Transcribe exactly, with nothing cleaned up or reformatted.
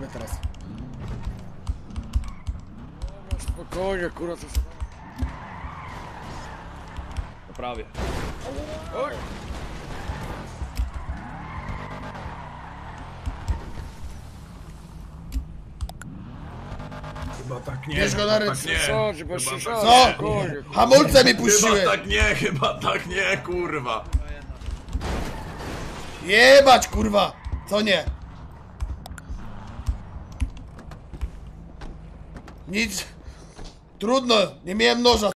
teraz. Dobra, spokojnie, kurwa, co się... No prawie. Oj! Chyba tak nie. Bierz go na chyba ręce. tak nie. Sądzi, bo Chyba się tak sądzi. Co? Spokojnie, kurwa. Hamulce mi Chyba puściły! tak nie, chyba tak nie, kurwa. Jebać, kurwa! Co nie? Nic. Trudno, nie miałem noża.